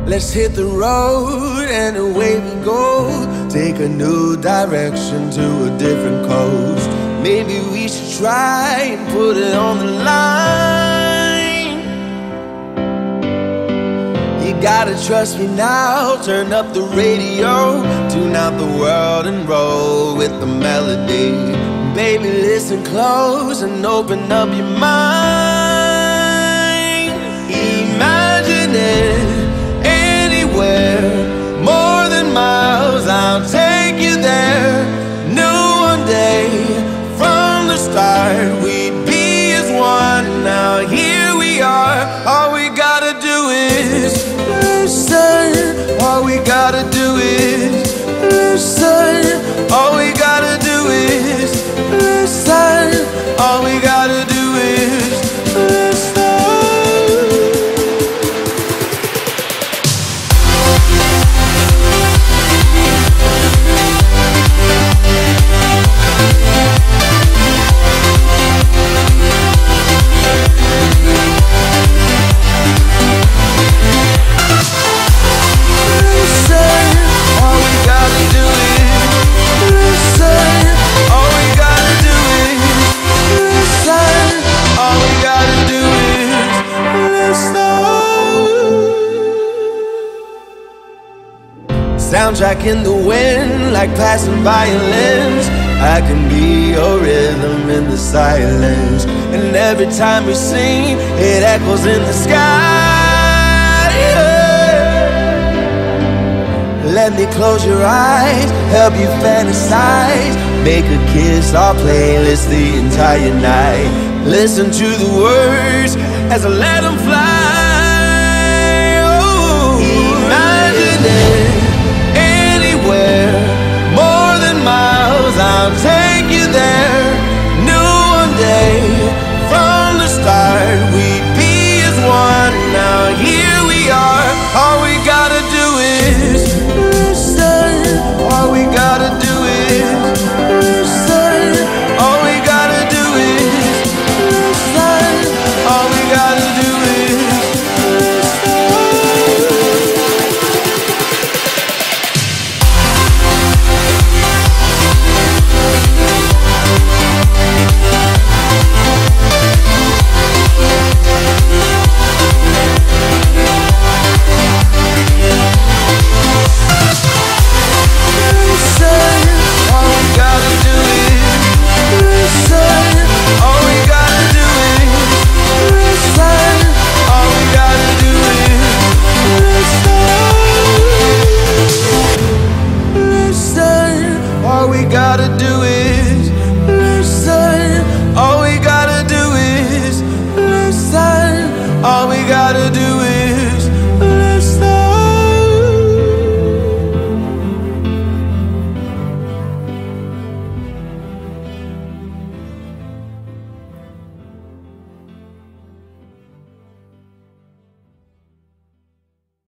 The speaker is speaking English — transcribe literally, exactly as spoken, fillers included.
Let's hit the road and away we go. Take a new direction to a different coast. Maybe we should try and put it on the line. You gotta trust me now. Turn up the radio, tune out the world and roll with the melody. Baby, listen close and open up your mind. Imagine it more than miles, I'll take you there. Knew one day from the start we'd be as one. Now here we are. All we gotta do is listen. All we gotta do is listen. All we gotta do is listen. All we gotta do is listen. Soundtrack in the wind, like passing violins. I can be your rhythm in the silence. And every time we sing, it echoes in the sky. Yeah. Let me close your eyes, help you fantasize. Make a kiss our playlist the entire night. Listen to the words as I let them fly.